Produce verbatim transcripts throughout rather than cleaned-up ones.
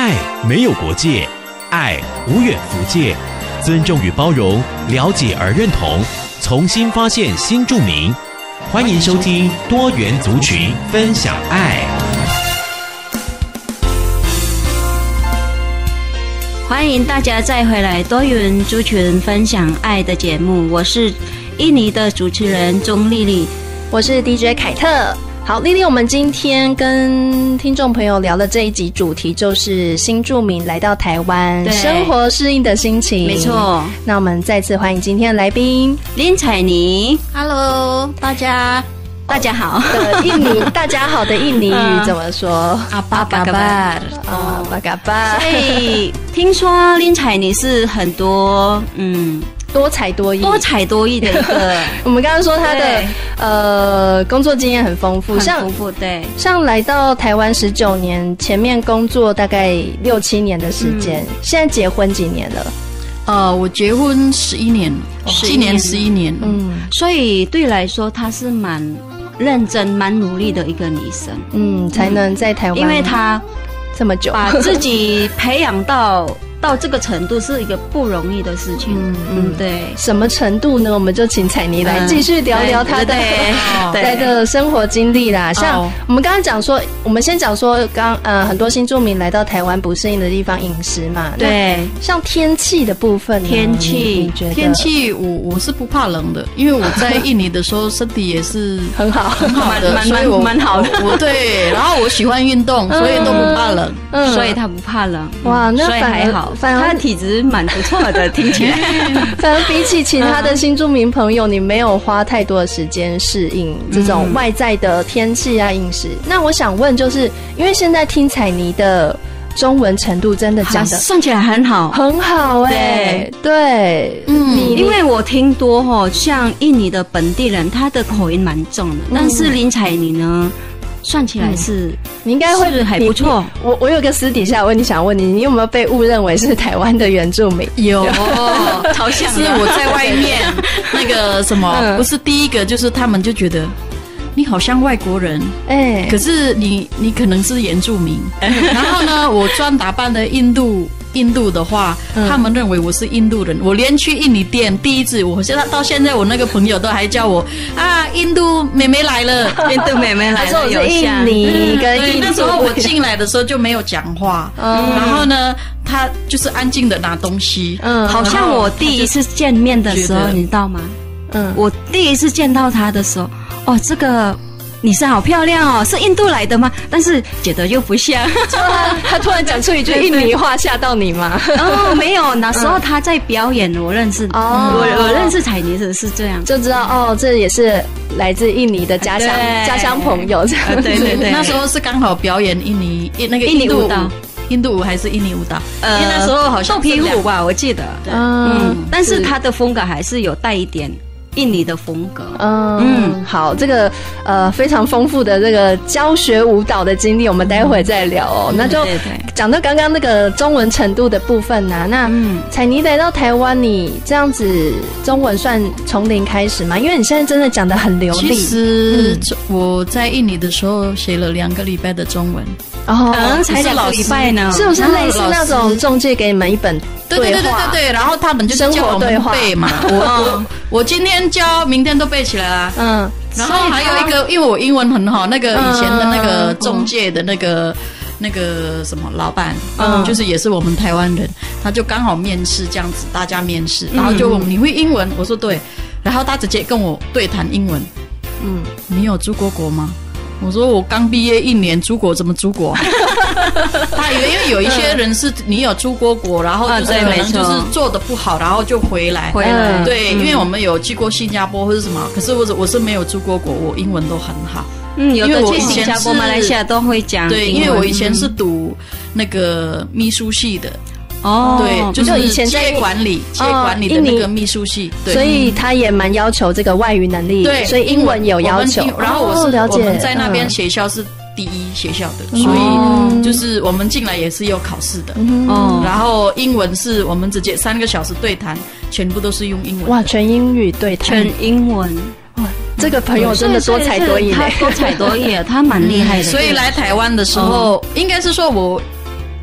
爱没有国界，爱无远弗届，尊重与包容，了解而认同，重新发现新住民。欢迎收听多元族群分享爱。 欢迎大家再回来多元族群分享爱的节目，我是印尼的主持人钟丽丽， 我是 D J 凯特。好，丽丽，我们今天跟听众朋友聊的这一集主题就是新住民来到台湾生活适应的心情。 没错， 那我们再次欢迎今天的来宾林采妮。 Hello， 大家大家好的印尼大家好的印尼语怎么说？ 阿巴嘎巴啊，巴嘎巴。 所以听说林采妮是很多嗯多才多艺， 多才多艺的一个。 我们刚刚说他的呃工作经验很丰富， 很丰富，对。 像来到台湾十九年，前面工作大概六七年的时间，嗯、现在结婚几年了？ 呃，我结婚十一年，今年十一年， 嗯，所以对来说，她是蛮认真、蛮努力的一个女生， 嗯，才能在台湾， 因为她这么久， 把自己培养到。到这个程度是一个不容易的事情。嗯嗯，对。 什么程度呢？我们就请采妮来继续聊聊她的在的生活经历啦。像我们刚刚讲说，我们先讲说，刚呃很多新住民来到台湾不适应的地方，饮食嘛。 对。 像天气的部分， 天气， 你觉得？ 天气，我我是不怕冷的，因为我在印尼的时候身体也是很好很好的， 所以我蛮好的。 我对，然后我喜欢运动，所以都不怕冷， 嗯，所以他不怕冷。 哇，那反还好。 反而他的体质蛮不错的，听起来。 反而比起其他的新住民朋友，你没有花太多的时间适应这种外在的天气啊、饮食。那我想问，就是因为现在听采妮的中文程度真的讲的算起来很好， 很好哎、欸，对，对嗯，因为我听多哈，像印尼的本地人，他的口音蛮重的，嗯、但是林采妮呢？算起来是、嗯， 你应该会是还不错。 我我有个私底下问题想问你，你有没有被误认为是台湾的原住民？ 有， 超像。 是我在外面那个什么，嗯、不是第一个，就是他们就觉得你好像外国人，哎、欸，可是你你可能是原住民。然后呢，我专打扮的印度。印度的话、嗯，他们认为我是印度人。我连去印尼店，第一次，我现在到现在，我那个朋友都还叫我啊，印度妹妹来了， 印度妹妹来了。 他说我是印尼跟印度。 那时候我进来的时候就没有讲话，嗯、然后呢，他就是安静的拿东西。 嗯，好像我第一次见面的时候，你知道吗？嗯，我第一次见到他的时候，哦，这个。女生好漂亮哦，是印度来的吗？但是觉得又不像。 他突然讲出一句印尼话，吓到你吗？ 哦，没有，那时候他在表演，我认识。哦，我我认识采妮的是这样， 就知道哦，这也是来自印尼的家乡家乡朋友。 对对对， 那时候是刚好表演印尼那个印尼舞蹈。 印度舞还是印尼舞蹈？ 呃， 因为那时候好像豆皮舞吧，我记得。嗯，但是他的风格还是有带一点。印尼的风格， 嗯嗯，好，这个呃非常丰富的这个教学舞蹈的经历，我们待会再聊哦。嗯、那就讲到刚刚那个中文程度的部分啊，那采妮来到台湾，你这样子中文算从零开始吗？因为你现在真的讲得很流利。 其实、嗯、我在印尼的时候学了两个礼拜的中文， 哦， 嗯、才两个礼拜呢， 是不是类似那种中介给你们一本？ 对对对对对，然后他们就是叫我们背嘛，我我我今天教，明天都背起来了。嗯，然后还有一个，因为我英文很好，那个以前的那个中介的那个、嗯、那个什么老板，嗯，就是也是我们台湾人，他就刚好面试这样子，大家面试，然后就问、嗯、你会英文，我说对，然后他直接跟我对谈英文，嗯，你有出过国吗？我说我刚毕业一年，出国怎么出国？他以为因为有一些人是你有出过国，然后就是可能就是做的不好，然后就回来。 回来对，因为我们有去过新加坡或者什么，可是我我是没有出过国，我英文都很好。 嗯，有的去新加坡、马来西亚都会讲。 对，因为我以前是读那个秘书系的。哦，对，就是以前在管理、企业管理的那个秘书系，对， 所以他也蛮要求这个外语能力，对，所以英文有要求。 然后我是了解， 我们在那边学校是第一学校的，所以就是我们进来也是有考试的。哦，然后英文是我们直接三个小时对谈，全部都是用英文。 哇，全英语对谈， 全英文。 哇，这个朋友真的多才多艺， 他多才多艺，他蛮厉害的。 所以来台湾的时候，应该是说我。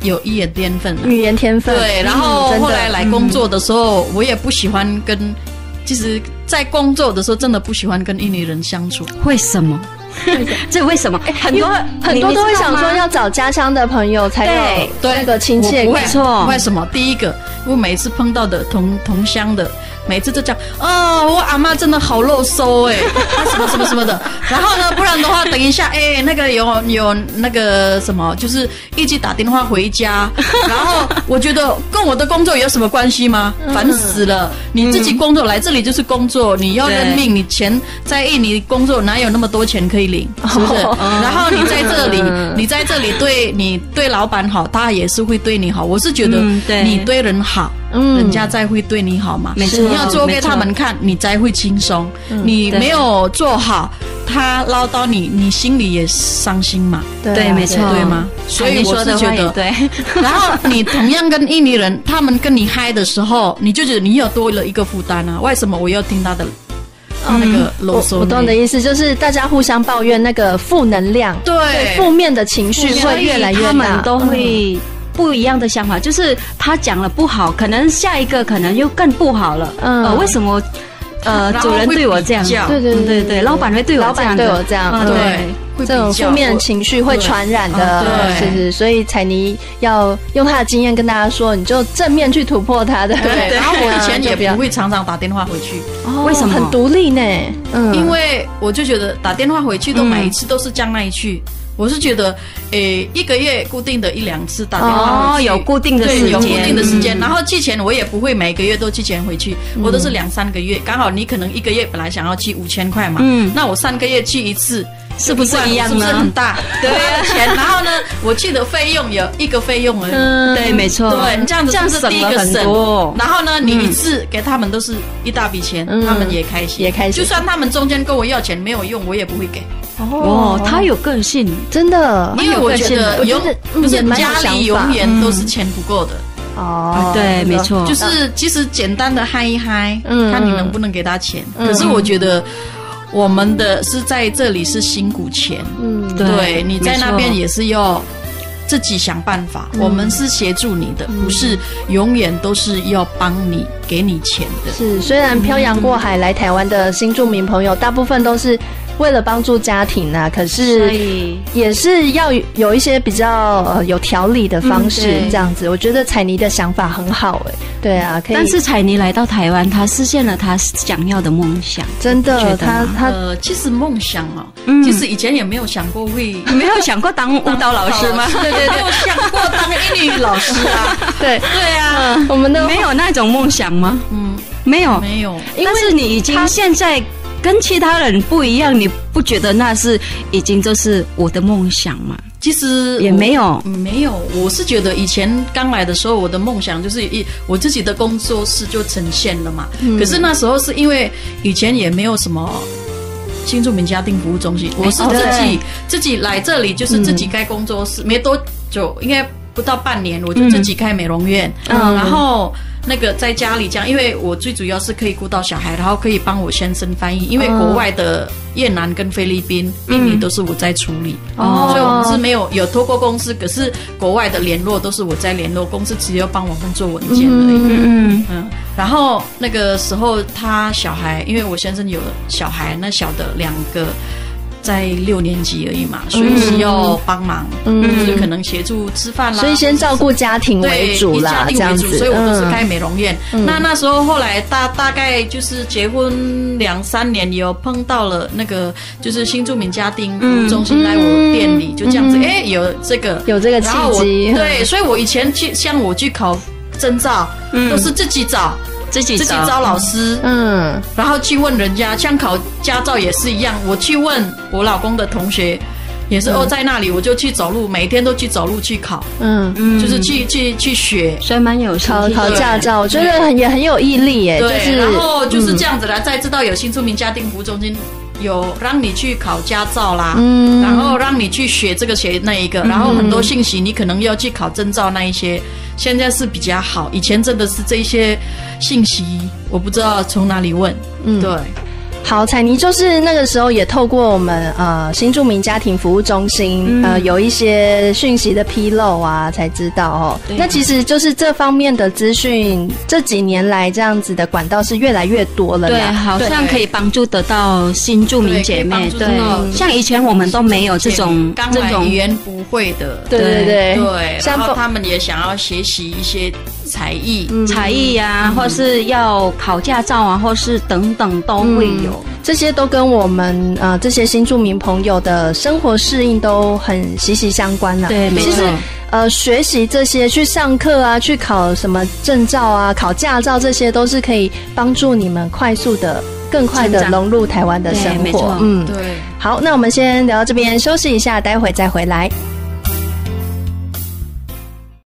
有语言天分， 语言天分。 对，然后后来来工作的时候，我也不喜欢跟，其实，在工作的时候真的不喜欢跟印尼人相处。 为什么？这为什么？ 很多很多都会想说要找家乡的朋友才有那个亲切感。 没错，为什么？第一个，我每次碰到的同同乡的，每次都讲啊，我阿嬷真的好肉收哎，什么什么什么的。然后呢，不然的话，等一下，哎，那个有有那个什么，就是一起打电话回家。然后我觉得跟我的工作有什么关系吗？烦死了！你自己工作来这里就是工作，你要认命，你钱在印尼工作哪有那么多钱可以领？是不是？然后你在这里，你在这里对你对老板好，他也是会对你好。我是觉得你对人好，人家才会对你好嘛。 没错， 你要做给他们看，你才会轻松。你没有做好，他唠叨你，你心里也伤心嘛。 对，没错， 对吗？所以我是觉得， 对。 然后你同样跟印尼人，他们跟你嗨的时候，你就觉得你有多了一个负担啊。为什么我要听他的？那个啰嗦、嗯， 我懂你的意思，就是大家互相抱怨那个负能量， 对负面的情绪会越来越大， 他们都会不一样的想法，就是他讲了不好，可能下一个可能又更不好了。嗯，呃、为什么？呃，主人对我这样， 对对对对， 老板会对我这样， 对我这样，对，这种负面情绪会传染的，是是，所以彩妮要用她的经验跟大家说，你就正面去突破它的。 对，然后我以前也不会常常打电话回去， 为什么？很独立呢？ 嗯，因为我就觉得打电话回去都每一次都是这样那一句。我是觉得，诶，一个月固定的一两次打电话回去， 哦，有固定的时间， 有固定的时间。然后寄钱我也不会每个月都寄钱回去，我都是两三个月。刚好你可能一个月本来想要寄五千块嘛，嗯，那我三个月寄一次， 是不是一样呢？ 是不是很大？对啊，钱。然后呢，我寄的费用有一个费用而已。 嗯，对，没错。 对，你这样子是第一个省。然后呢，你一次给他们都是一大笔钱，他们也开心， 也开心。 就算他们中间跟我要钱没有用，我也不会给。 哦，他有个性， 真的， 因为我觉得永就是家里永远都是钱不够的。 哦，对，没错， 就是其实简单的嗨一嗨，看你能不能给他钱。可是我觉得我们的是在这里是辛苦钱，嗯，对，你在那边也是要自己想办法。我们是协助你的，不是永远都是要帮你给你钱的。 是，虽然漂洋过海来台湾的新住民朋友，大部分都是为了帮助家庭啊，可是也是要有一些比较呃有条理的方式，这样子。我觉得彩妮的想法很好哎、欸，对啊，可以。 但是彩妮来到台湾，她实现了她想要的梦想， 真的，她她呃，其实梦想哦，嗯，其实以前也没有想过会， 没有想过当舞蹈老师吗？ 对对对，没有想过当英语老师啊， 对对啊， 我们的没有那种梦想吗？嗯，没有没有， 但是你已经现在跟其他人不一样，你不觉得那是已经就是我的梦想吗？ 其实也没有， 没有。我是觉得以前刚来的时候，我的梦想就是一我自己的工作室就呈现了嘛。嗯、可是那时候是因为以前也没有什么新住民家庭服务中心，我是自己、哦、自己来这里，就是自己开工作室，嗯、没多久，应该不到半年，我就自己开美容院，嗯、然后。那个在家里这样，因为我最主要是可以顾到小孩，然后可以帮我先生翻译，因为国外的越南跟菲律宾、印尼都是我在处理，哦，所以我们是没有有透过公司，可是国外的联络都是我在联络，公司只有帮我们做文件而已。嗯嗯嗯。然后那个时候他小孩，因为我先生有小孩，那小的两个。在六年级而已嘛，所以是要帮忙，嗯，就是可能协助吃饭啦， 所以先照顾家庭为主啦， 这样子， 所以我都是开美容院。嗯、那那时候后来大大概就是结婚两三年，有碰到了那个就是新住民家庭服务中心来我店里，嗯、就这样子，哎、嗯欸，有这个有这个契机， 对，所以我以前去像我去考证照，嗯、都是自己找。自己自己招老师，嗯，然后去问人家，像考驾照也是一样，我去问我老公的同学，也是、嗯、哦，在那里我就去走路，每天都去走路去考，嗯嗯，就是去去去学， 所以蛮有考考驾照，我觉得很也很有毅力耶， 对， 就是然后就是这样子啦，才知道有新住民家庭服务中心。有让你去考驾照啦，嗯，然后让你去学这个学那一个，然后很多信息你可能要去考证照那一些，现在是比较好，以前真的是这些信息我不知道从哪里问，嗯，对。 好，彩妮就是那个时候也透过我们呃新住民家庭服务中心、嗯、呃有一些讯息的披露啊，才知道哦。那其实就是这方面的资讯，这几年来这样子的管道是越来越多了。 对，好像可以帮助得到新住民姐妹。对，对像以前我们都没有这种这种语言不会的。 对对对对，然后他们也想要学习一些才艺、 嗯、才艺啊、嗯，或是要考驾照啊，或是等等都会有。嗯这些都跟我们呃这些新住民朋友的生活适应都很息息相关啦。 对，没错。 其实呃学习这些，去上课啊，去考什么证照啊，考驾照，这些都是可以帮助你们快速的、更快的融入台湾的生活。 嗯， 对。 好，那我们先聊到这边，休息一下，待会再回来。